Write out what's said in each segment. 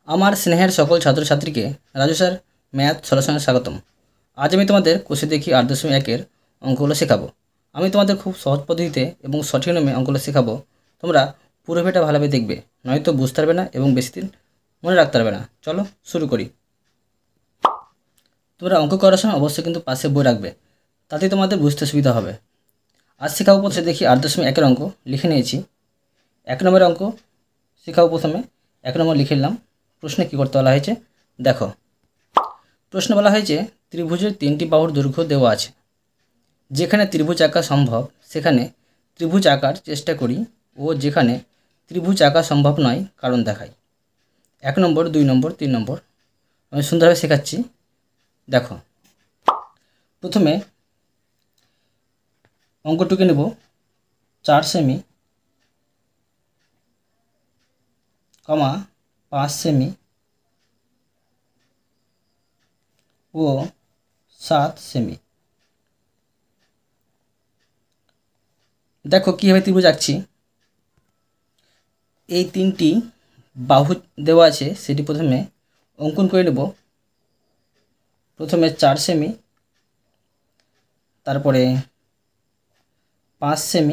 আমার স্নেহের সকল ছাত্রছাত্রীকে রাজু স্যার ম্যাথ সলিউশনে স্বাগতম। আজ আমি তোমাদের কোষে দেখি ৮.১-এর অঙ্কগুলো শেখাবো। আমি তোমাদের খুব সহজ পদ্ধতিতে এবং সঠিক নিয়মে অঙ্কগুলো শেখাবো। তোমরা পুরো ভিডিওটা ভালোভাবে দেখবে, নয়তো বুঝতে পারবে না এবং বেশি দিন মনে রাখতে পারবে না। চলো শুরু করি। তোমরা অঙ্ক করার সময় অবশ্যই কিন্তু পাশে বই রাখবে, তাতে তোমাদের বুঝতে সুবিধা হবে। আজ শেখাবো প্রথমে দেখি ৮.১-এর অঙ্ক লিখে নিয়েছি। ১ নম্বরের অঙ্ক শেখাবো। প্রথমে ১ নম্বর লিখে নিলাম। প্রশ্নে কী করতে বলা হয়েছে দেখো। প্রশ্ন বলা হয়েছে ত্রিভুজের 3টি বাহুর দৈর্ঘ্য দেওয়া আছে। যেখানে ত্রিভুজ আঁকা সম্ভব সেখানে ত্রিভুজ আঁকার চেষ্টা করি ও যেখানে ত্রিভুজ আঁকা সম্ভব নয় কারণ দেখাই। 1 নম্বর, 2 নম্বর, 3 নম্বর আমি সুন্দরভাবে শেখাচ্ছি। দেখো, প্রথমে অঙ্কটুকে নেব 4 সেমি, 5 সেমি ও 7 সেমি। দেখো কীভাবে ত্রিভুজ আঁকছি। এই 3টি বাহু দেওয়া আছে, সেটি প্রথমে অঙ্কন করে নেব। প্রথমে 4 সেমি, তারপরে 5 সেমি,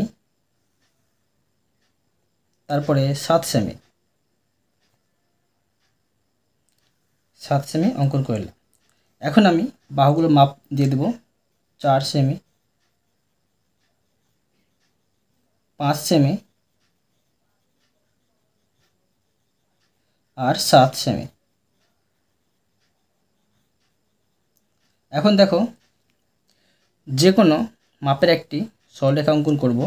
তারপরে 7 সেমি। 7 সেমি অঙ্কন করলাম। এখন আমি বাহুগুলো মাপ দিয়ে দেব। 4 সেমি, 5 সেমি আর 7 সেমি। এখন দেখো, যে কোনো মাপের একটি সরলরেখা অঙ্কন করব।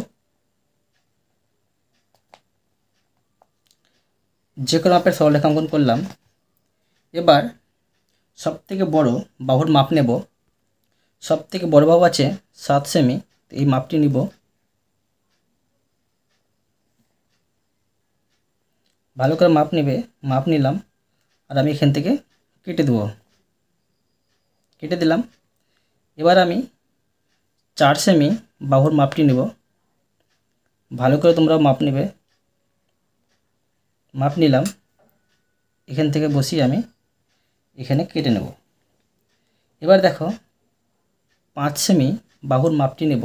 যে কোনো মাপের সরলরেখা অঙ্কন করলাম। এবার সবথেকে বড় বাহুর মাপ নেব। সবথেকে বড় বাহু আছে 7 সেমি, এই মাপটি নিব। ভালো করে মাপ নেবে। মাপ নিলাম আর আমি এখান থেকে কেটে দেব। কেটে দিলাম। এবার আমি 4 সেমি বাহুর মাপটি নেব। ভালো করে তোমরা মাপ নেবে। মাপ নিলাম, এখান থেকে বসিয়ে আমি এখানে কেটে নেব। এবার দেখো, 5 সেমি বাহুর মাপটি নেব।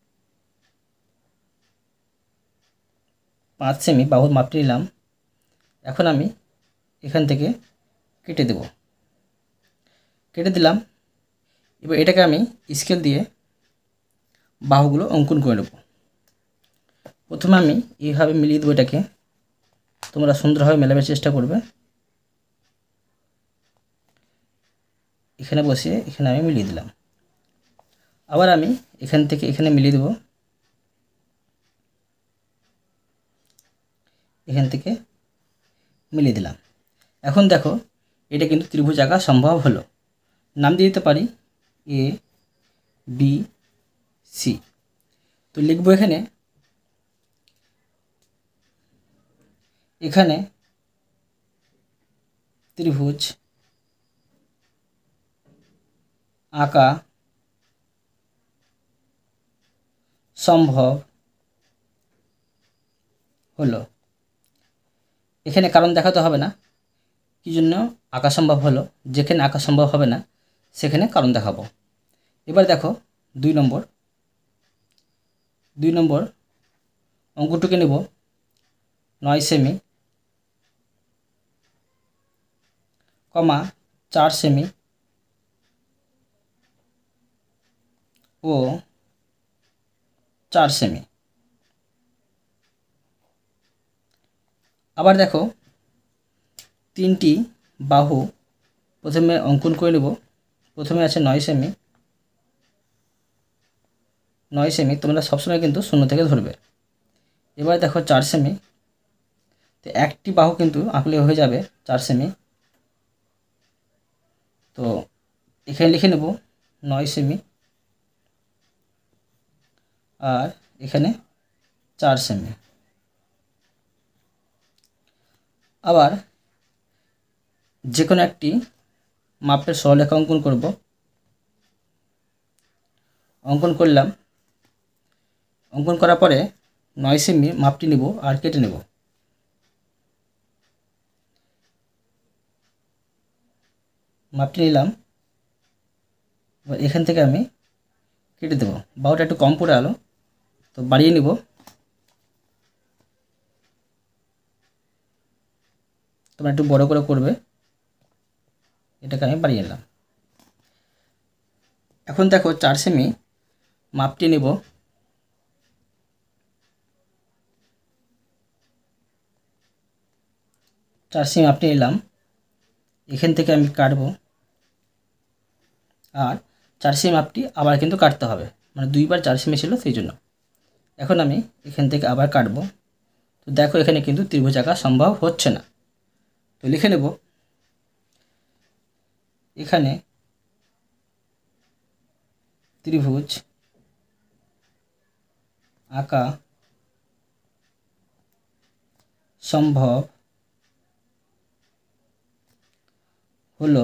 5 সেমি বাহুর মাপটি নিলাম। এখন আমি এখান থেকে কেটে দেব। কেটে দিলাম। এবার এটাকে আমি স্কেল দিয়ে বাহুগুলো অঙ্কন করে নেব। প্রথমে আমি এইভাবে মিলিয়ে দেবো এটাকে। তোমরা সুন্দরভাবে মেলাবার চেষ্টা করবে। এখানে বসিয়ে এখানে আমি মিলিয়ে দিলাম। আবার আমি এখান থেকে এখানে মিলিয়ে দেব। এখান থেকে মিলিয়ে দিলাম। এখন দেখো, এটা কিন্তু ত্রিভুজ আঁকা সম্ভব হলো। নাম দিয়ে দিতে পারি এ বি সি। তো লিখব এখানে, এখানে ত্রিভুজ আঁকা সম্ভব হলো। এখানে কারণ দেখাতে হবে না, কী জন্য আঁকা সম্ভব হলো। যেখানে আঁকা সম্ভব হবে না সেখানে কারণ দেখাবো। এবার দেখো 2 নম্বর। 2 নম্বর অঙ্কটুকে নেব 9 সেমি, 4 সেমি ও 4 সেমি। আবার দেখো, 3টি বাহু প্রথমে অঙ্কন করে নেব। প্রথমে আছে 9 সেমি। 9 সেমি তোমরা সবসময় কিন্তু শূন্য থেকে ধরবে। এবার দেখো 4 সেমি। তো একটি বাহু কিন্তু আঁকলে হয়ে যাবে 4 সেমি। তো এখানে লিখে নেব 9 সেমি আর এখানে 4 সেমি। আবার যে কোনো একটি মাপের সরলরেখা অঙ্কন করব। অঙ্কন করলাম। অঙ্কন করার পরে 9 সেমি মাপটি নেব আর কেটে নেব। মাপটি নিলাম। এবার এখান থেকে আমি কেটে দেবো। বাহুটা একটু কম পড়ে আলো, তো বাড়িয়ে নিব। তোমরা একটু বড় করে করবে, এটাকে আমি বাড়িয়ে নিলাম। এখন দেখো 4 সেমি মাপটি নেব। 4 সেমি মাপটি নিলাম। এখান থেকে আমি কাটবো, আর 4 সেমি মাপটি আবার কিন্তু কাটতে হবে, মানে 2বার 4 সেমি ছিল সেই জন্য। এখন আমি এখান থেকে আবার কাটবো। তো দেখো এখানে কিন্তু ত্রিভুজ আঁকা সম্ভব হচ্ছে না। তো লিখে নেব, এখানে ত্রিভুজ আঁকা সম্ভব হলো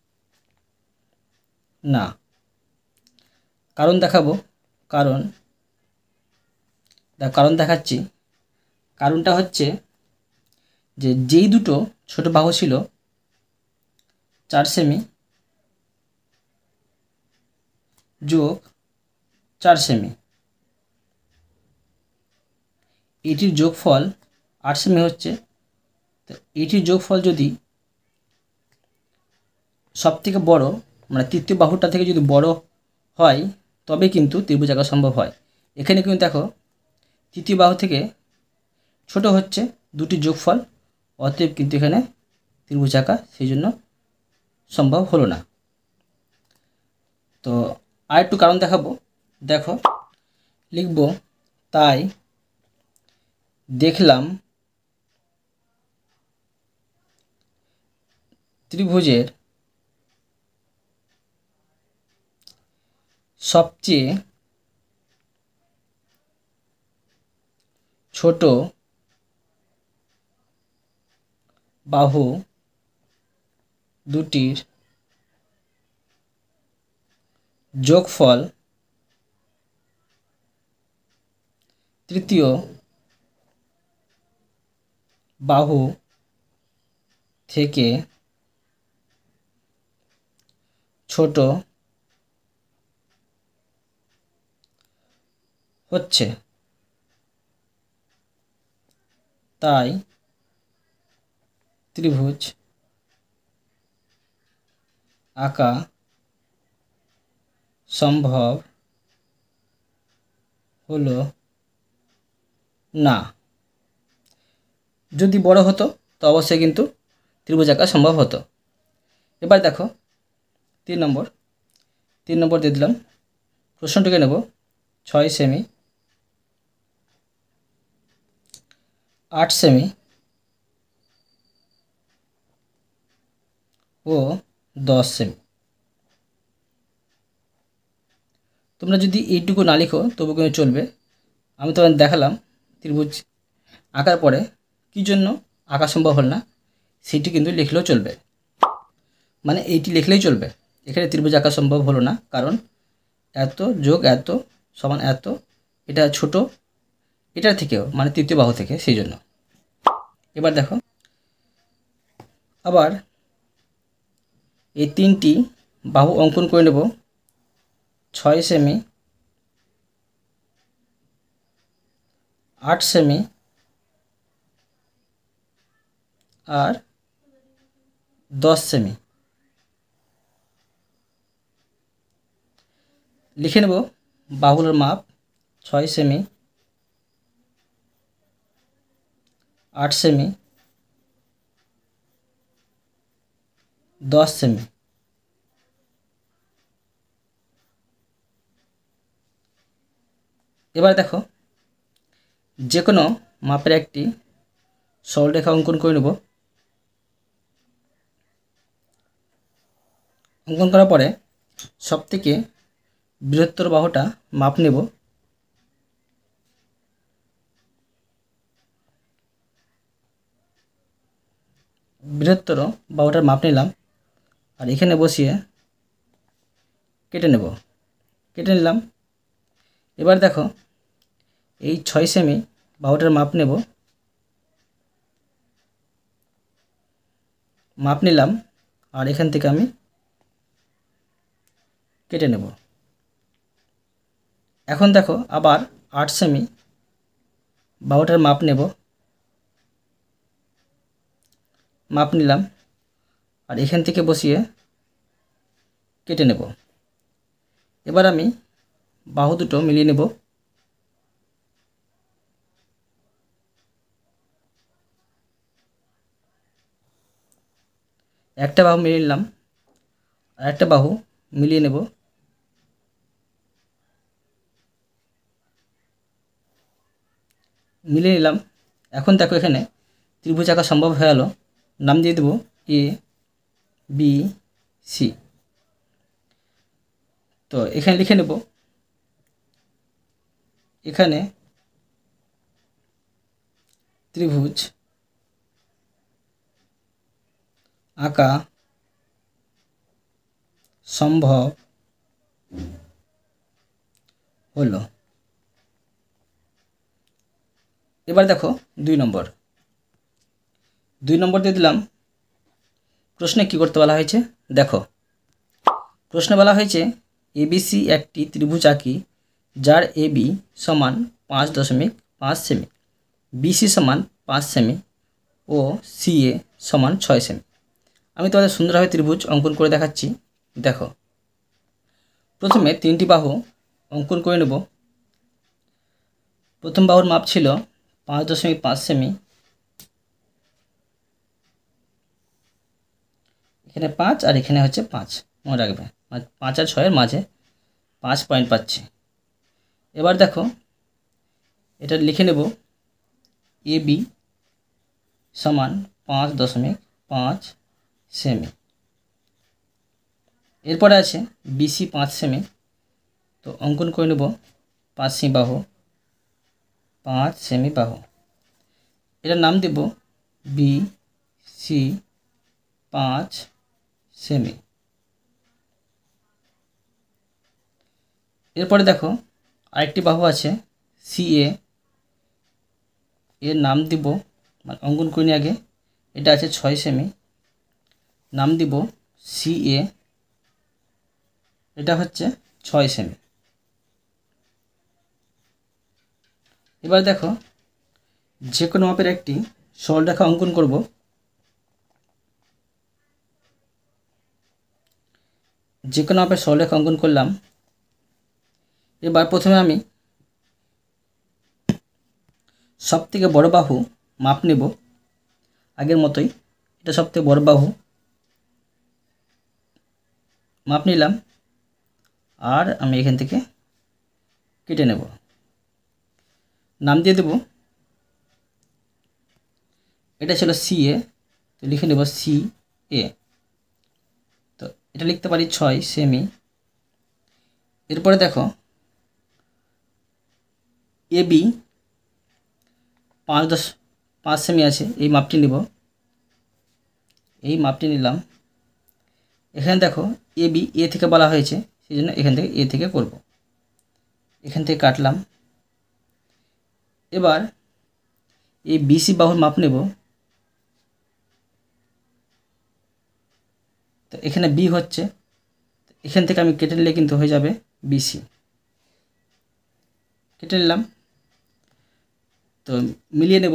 না। কারণ দেখাবো, কারণ দেখাচ্ছি। কারণটা হচ্ছে যে যেই দুটো ছোট বাহু ছিল 4 সেমি যোগ 4 সেমি, এটির যোগফল 8 সেমি হচ্ছে। তো এটির যোগফল যদি সবথেকে বড়, মানে তৃতীয় বাহুটা থেকে যদি বড় হয়, তবে কিন্তু ত্রিভুজ আঁকা সম্ভব হয়। এখানে কিন্তু দেখো তৃতীয় বাহু থেকে ছোট হচ্ছে, দুটি যোগফল, অতএব কিন্তু এখানে ত্রিভুজ আঁকা সেই জন্য সম্ভব হলো না। তো আর একটু কারণ দেখাবো। দেখো লিখব, তাই দেখলাম ত্রিভুজের সবচেয়ে ছোট বাহু দুটির যোগফল তৃতীয় বাহু থেকে ছোট হচ্ছে, তাই ত্রিভুজ আঁকা সম্ভব হলো না। যদি বড় হতো তো অবশ্যই কিন্তু ত্রিভুজ আঁকা সম্ভব হতো। এবার দেখো 3 নম্বর দিয়ে দিলাম। প্রশ্নটিকে নেব 6 সেমি 8 সেমি ও 10 সেমি। তোমরা যদি এইটুকু না লিখো তবু কিন্তু চলবে। আমি তোমাদের দেখালাম ত্রিভুজ আঁকার পরে কী জন্য আঁকা সম্ভব হল না, সেটি কিন্তু লিখলেও চলবে, মানে এইটি লিখলেই চলবে। এখানে ত্রিভুজ আঁকা সম্ভব হলো না কারণ এত যোগ এত সমান এত, এটা ছোট এটার থেকেও, মানে তৃতীয় বাহু থেকে, সেই জন্য। এবার দেখো আবার এই 3টি বাহু অঙ্কন করে নেব। 6 সেমি 8 সেমি আর 10 সেমি। লিখে নেব বাহুগুলোর মাপ 6 সেমি 8 সেমি 10 সেমি। এবার দেখো যে কোনো মাপের একটি সরলরেখা অঙ্কন করে নেব। অঙ্কন করার পরে সবথেকে বৃহত্তর বাহুটা মাপ নেব। বৃহত্তর বাহুটার মাপ নিলাম, আর এখানে বসিয়ে কেটে নেব। কেটে নিলাম। এবার দেখো এই 6 সেমি বাহুটার মাপ নেব। মাপ নিলাম, আর এখান থেকে আমি কেটে নেব। এখন দেখো আবার 8 সেমি বাহুটার মাপ নেব, মাপ নিলাম আর এখান থেকে বসিয়ে কেটে নেব। এবার আমি বাহু দুটো মিলিয়ে নেব। একটা বাহু মিলিয়ে নিলাম আর একটা বাহু মিলিয়ে নেব। মিলিয়ে নিলাম। এখন দেখো এখানে ত্রিভুজ আঁকা সম্ভব হয়ে গেল। নাম দিয়ে দেব এ বি সি। তো এখানে লিখে নেব, এখানে ত্রিভুজ আঁকা সম্ভব হলো। এবার দেখো 2 নম্বর দিয়ে দিলাম। প্রশ্নে কি করতে বলা হয়েছে দেখো। প্রশ্নে বলা হয়েছে এবিসি একটি ত্রিভুজ আঁকি যার এবি সমান 5.5 সেমি, বিসি সমান 5 সেমি ও সিএ সমান 6 সেমি। আমি তোমাদের সুন্দরভাবে ত্রিভুজ অঙ্কন করে দেখাচ্ছি। দেখো, প্রথমে 3টি বাহু অঙ্কন করে নেব। প্রথম বাহুর মাপ ছিল 5.5 সেমি, এখানে 5 আর এখানে হচ্ছে 5, মনে রাখবে 5 আর 6 এর মাঝে 5 পয়েন্ট পাচ্ছি। এবার দেখো এটা লিখে নেব এবি সমান 5.5 সেমি। এরপরে আছে বিসি 5 সেমি, তো অঙ্কন করে নেব 5 সেমি বাহু, 5 সেমি বাহু। এটার নাম দেব বি সি 5 সেমি। এরপরে দেখো আরেকটি বাহু আছে সিএ, এর নাম দিব, মানে অঙ্কন করে নিই আগে। এটা আছে 6 সেমি, নাম দিব সিএ, এটা হচ্ছে 6 সেমি। এবার দেখো যে কোনো মাপের একটি সরলরেখা অঙ্কন করব। যে কোনো মাপের সরলরেখা অঙ্কন করলাম। এবার প্রথমে আমি সবথেকে বড় বাহু মাপ নেব আগের মতোই। এটা সবথেকে বড় বাহু, মাপ নিলাম আর আমি এখান থেকে কেটে নেব। নাম দিয়ে দেব, এটা ছিল সিএ, তো লিখে নেব সিএ। তো এটা লিখতে পারি 6 সেমি। এরপরে দেখো এবি 5 সেমি আছে, এই মাপটি নিব, এই মাপটি নিলাম। এখানে দেখো এবি এ থেকে বলা হয়েছে, সেই জন্য এখান থেকে এ থেকে করব। এখান থেকে কাটলাম। এবার এই বিসি বাহুর মাপ নেব। তো এখানে বি হচ্ছে, এখান থেকে আমি কেটে নিলে কিন্তু হয়ে যাবে বিসি। কেটে নিলাম। তো মিলিয়ে নেব।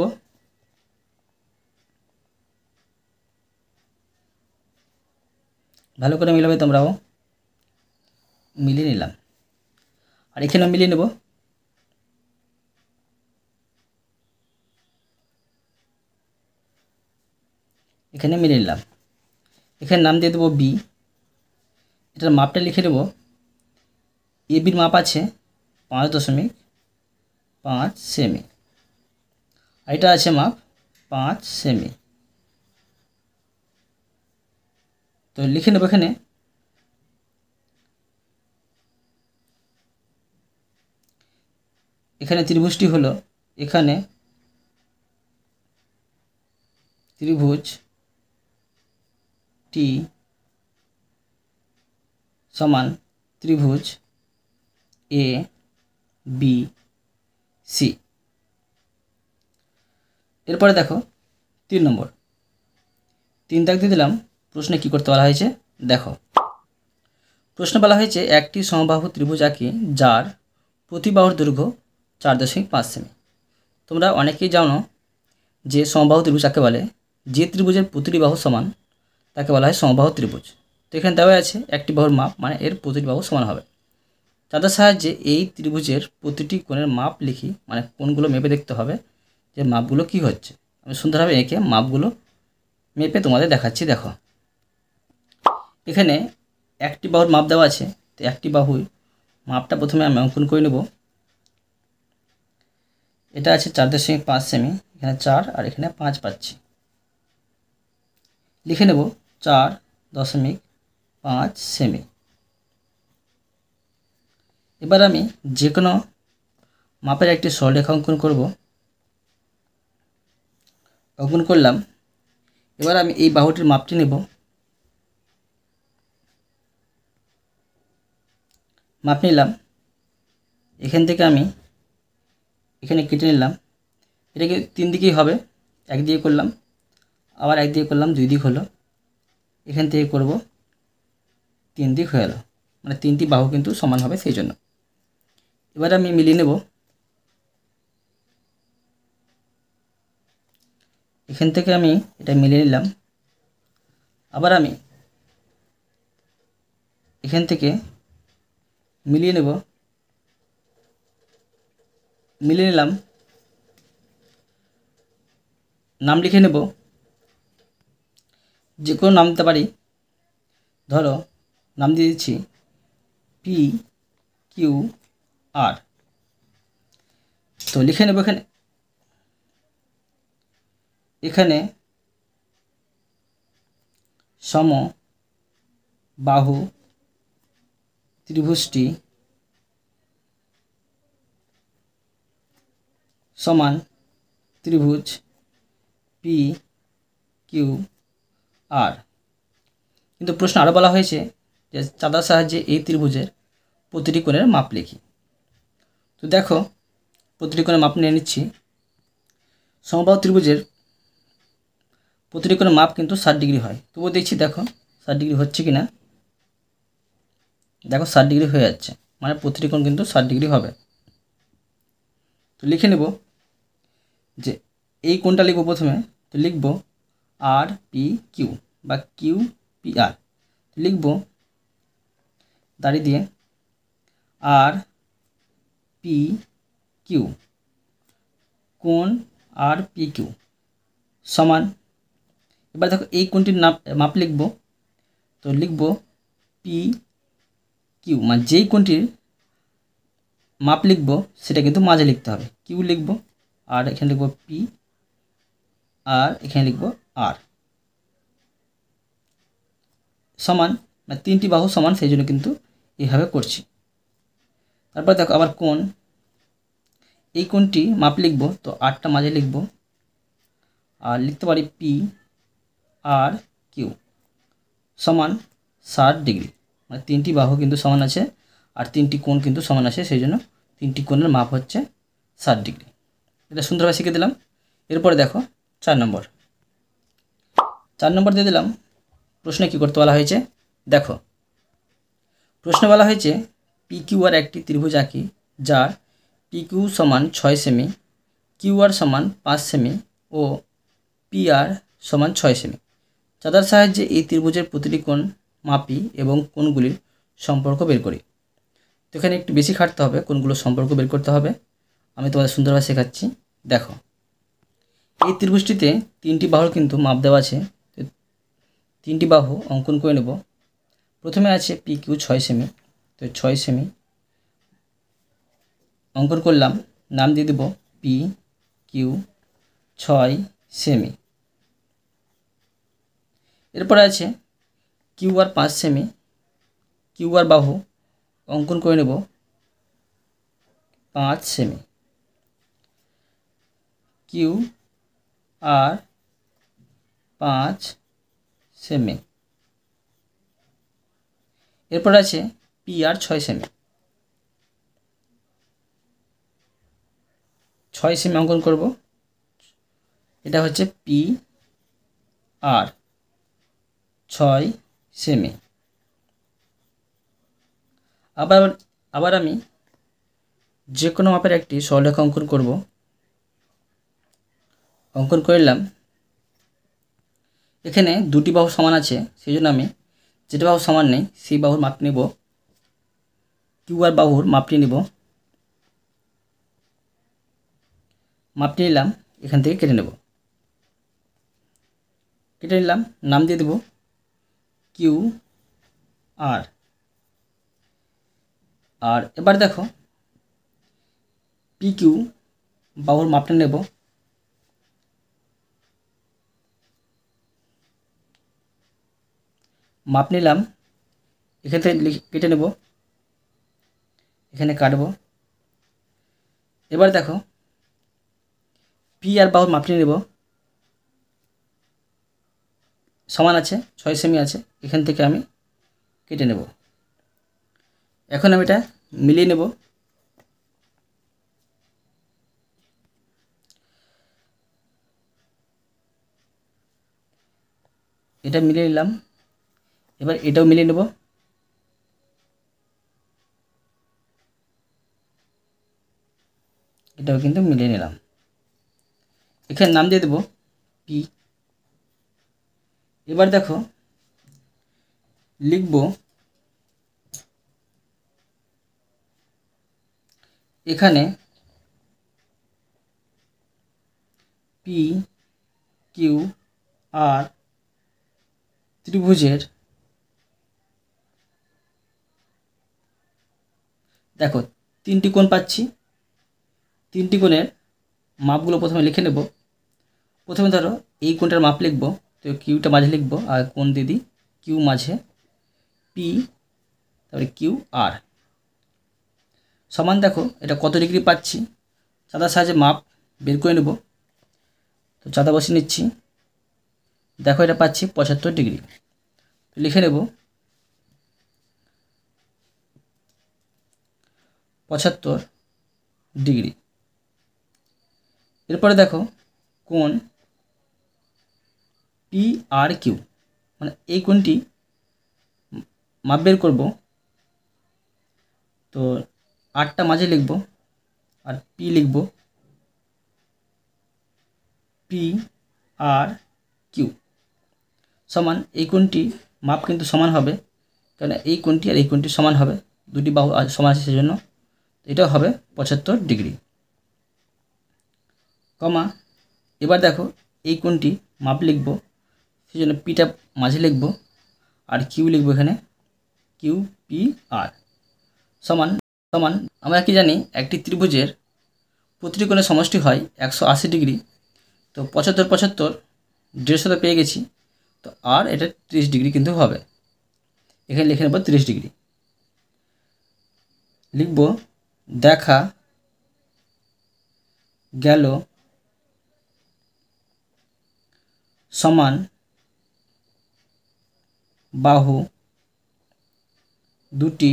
ভালো করে মিলাবে তোমরাও। মিলিয়ে নিলাম আর এখানেও মিলিয়ে নেব। এখানে মিলিয়ে নিলাম। এখানে নাম দিয়ে দেবো বি, এটার মাপটা লিখে নেব। এ বির মাপ আছে 5.5 সেমি, আর এটা আছে মাপ 5 সেমি। তো লিখে নেব এখানে এখানে ত্রিভুজটি হলো, এখানে ত্রিভুজ টি সমান ত্রিভুজ এ বি সি। এরপরে দেখো 3 নম্বর, 3 দাগ দিয়ে দিলাম। প্রশ্নে কি করতে বলা হয়েছে দেখো। প্রশ্নে বলা হয়েছে একটি সমবাহু ত্রিভুজ আঁকি যার প্রতি বাহুর দৈর্ঘ্য 4.5 সেমি। তোমরা অনেকেই জানো যে সমবাহু ত্রিভুজ কাকে বলে। যে ত্রিভুজের প্রতিটি বাহু সমান তাকে বলা হয় সমবাহু ত্রিভুজ। তো এখানে দেওয়া আছে একটি বাহুর মাপ, মানে এর প্রতিটি বাহু সমান হবে। তাদের সাহায্যে এই ত্রিভুজের প্রতিটি কোণের মাপ লিখি, মানে কোণগুলো মেপে দেখতে হবে যে মাপগুলো কি হচ্ছে। আমি সুন্দরভাবে এঁকে মাপগুলো মেপে তোমাদের দেখাচ্ছি। দেখো, এখানে একটি বাহুর মাপ দেওয়া আছে। তো একটি বাহুর মাপটা প্রথমে আমি অঙ্কন করে নেব। এটা আছে 4.5 সেমি, এখানে 4 আর এখানে 5 পাচ্ছি। লিখে নেব 4.5 সেমি। এবার আমি যে কোনো মাপের একটি সরলরেখা অঙ্কন করব। অঙ্কন করলাম। এবার আমি এই বাহুটির মাপটি নেব। মাপ নিলাম। এখান থেকে আমি এখানে কেটে নিলাম। এটাকে 3 দিকেই হবে। এক দিকে করলাম, আবার এক দিকে করলাম, 2 দিক হলো। এখান থেকে করব 3 দিক হয়ে গেল, মানে 3টি বাহু কিন্তু সমান হবে সেই জন্য। এবার আমি মিলিয়ে নেব। এখান থেকে আমি এটা মিলিয়ে নিলাম। আবার আমি এখান থেকে মিলিয়ে নেব। মিলিয়ে নিলাম। নাম লিখে নেব। যে কোনো নাম দিতে পারি। ধরো নাম দিয়ে দিচ্ছি PQR। তো লিখে নেব এখানে। এখানে সমবাহু ত্রিভুজটি সমান ত্রিভুজ PQR। কিন্তু প্রশ্ন আরও বলা হয়েছে যে চাঁদার সাহায্যে এই ত্রিভুজের প্রতিটি কোণের মাপ লিখি। তো দেখো, প্রতিটি কোণের মাপ নিয়ে নিচ্ছি। সমবাহু ত্রিভুজের প্রতিটি কোণের মাপ কিন্তু 60 ডিগ্রি হয়। তবুও দেখছি, দেখো 60 ডিগ্রি হচ্ছে কি না। দেখো 60 ডিগ্রি হয়ে যাচ্ছে, মানে প্রতিটি কোণ কিন্তু 60 ডিগ্রি হবে। তো লিখে নেব যে এই কোণটা লিখব প্রথমে। তো লিখব RPQ বা QPR। লিখব দাড়ি দিয়ে RPQ, কোণ RPQ সমান। এবার দেখো এই কোণটির মাপ লিখব। তো লিখব PQ, মানে যেই কোণটির মাপ লিখব সেটা কিন্তু মাঝে লিখতে হবে। কিউ লিখব, আর এখানে লিখব P, আর এখানে লিখব R সমান, মানে 3টি বাহু সমান, সেই জন্য কিন্তু এইভাবে করছি। তারপর দেখো আবার কোণ, এই কোণটি মাপ লিখব। তো আরটা মাঝে লিখব, আর লিখতে পারি PRQ সমান 60 ডিগ্রি, মানে 3টি বাহু কিন্তু সমান আছে আর 3টি কোণ কিন্তু সমান আছে, সেই জন্য 3টি কোণের মাপ হচ্ছে 60 ডিগ্রি। এটা সুন্দরভাবে শিখে দিলাম। এরপরে দেখো 4 নম্বর দিয়ে দিলাম। প্রশ্নে কী করতে বলা হয়েছে দেখো। প্রশ্নে বলা হয়েছে PQR একটি ত্রিভুজ আঁকি যার PQ সমান 6 সেমি, QR সমান 5 সেমি ও PR সমান 6 সেমি। চাঁদার সাহায্যে এই ত্রিভুজের প্রতিটি কোণ মাপি এবং কোণগুলির সম্পর্ক বের করি। তো এখানে একটু বেশি খাটতে হবে, কোণগুলোর সম্পর্ক বের করতে হবে। আমি তোমাদের সুন্দরভাবে শেখাচ্ছি। দেখো, এই ত্রিভুজটিতে 3টি বাহুর কিন্তু মাপ দেওয়া আছে। 3টি বাহু অঙ্কন করে নেব। প্রথমে আছে PQ 6 সেমি। তো 6 সেমি অঙ্কন করলাম। নাম দিয়ে দেব PQ 6 সেমি। এরপরে আছে QR 5 সেমি। QR বাহু অঙ্কন করে নেব 5 সেমি। QR 5 semi. এরপর আছে PR 6 সেমি। 6 সেমি অঙ্কন করব। এটা হচ্ছে PR 6 সেমি। আবার আবার আমি যে কোনো মাপের একটি সরলরেখা অঙ্কন করব। অঙ্কন করলাম। এখানে দুটি বাহু সমান আছে, সেই জন্য আমি যেটা বাহু সমান নেই সেই বাহুর মাপ নেব। কিউ আর বাহুর মাপটি নেব। মাপটি নিলাম, এখান থেকে কেটে নেব। কেটে নিলাম, নাম দিয়ে দেব কিউ আর। আর এবার দেখো পি কিউ বাহুর মাপটা নেব। মাপ নিলাম, এখান থেকে কেটে নেব, এখানে কাটব। এবার দেখো পি আর বাহুর মাপটি নেব। সমান আছে, 6 সেমি আছে, এখান থেকে আমি কেটে নেব। এখন আমি এটা মিলিয়ে নেব। এটা মিলিয়ে নিলাম, এবার এটাও মিলিয়ে নেব। এটাও কিন্তু মিলিয়ে নিলাম। এখানে নাম দিয়ে দেব পি। এবার দেখো লিখব এখানে পি কিউ আর ত্রিভুজের দেখো 3টি কোণ পাচ্ছি। 3টি কোণের মাপগুলো প্রথমে লিখে নেব। প্রথমে ধরো এই কোণটার মাপ লিখব, তো কিউটা মাঝে লিখব আর কোণ দিয়ে দিই কিউ মাঝে পি, তারপরে কিউ আর সমান। দেখো এটা কত ডিগ্রি পাচ্ছি, চাঁদার সাহায্যে মাপ বের করে নেব। তো চাঁদা বসিয়ে নিচ্ছি। দেখো এটা পাচ্ছি 75 ডিগ্রি। লিখে নেব 75 ডিগ্রি। এরপরে দেখো কোণ পি আর কিউ, মানে এই কোণটি মাপ বের করব। তো 8টা মাঝে লিখব আর পি লিখব, পি আর কিউ সমান। এই কোণটি মাপ কিন্তু সমান হবে, কারণ এই কোণটি আর এই কোণটি সমান হবে, দুটি বাহু সমান আছে সেজন্য। এটাও হবে 75 ডিগ্রি, কমা। এবার দেখো এই কোণটি মাপ লিখব, সেই জন্য পিটা মাঝে লিখব আর কিউ লিখব এখানে কিউ পি আর সমান সমান। আমরা কি জানি একটি ত্রিভুজের প্রতিটি কোণের সমষ্টি হয় 180 ডিগ্রি। তো 75 75 150 পেয়ে গেছি। তো আর এটা 30 ডিগ্রি কিন্তু হবে, এখানে লিখে নেব 30 ডিগ্রি। লিখব দেখা গেল সমান বাহু দুটি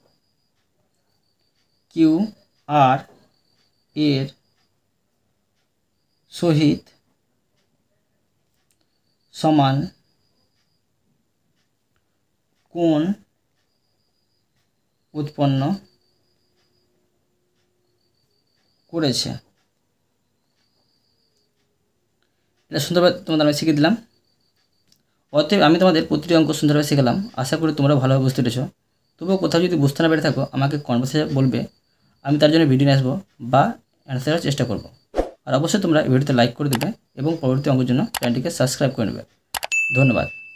কিউ আর এর সহিত সমান কোণ উৎপন্ন করেছে। এটা সুন্দরভাবে তোমাদের আমি শিখিয়ে দিলাম। অতএব আমি তোমাদের প্রতিটি অঙ্ক সুন্দরভাবে শেখালাম। আশা করি তোমরা ভালোভাবে বুঝতে পেরেছো। তবুও কোথাও যদি বুঝতে না পেরে থাকো আমাকে কমেন্ট বক্সে বলবে, আমি তার জন্য ভিডিও নিয়ে আসবো বা অ্যান্সার করার চেষ্টা করব। আর অবশ্যই তোমরা এই ভিডিওতে লাইক করে দেবে এবং পরবর্তী অঙ্কের জন্য চ্যানেলটিকে সাবস্ক্রাইব করে নেবে। ধন্যবাদ।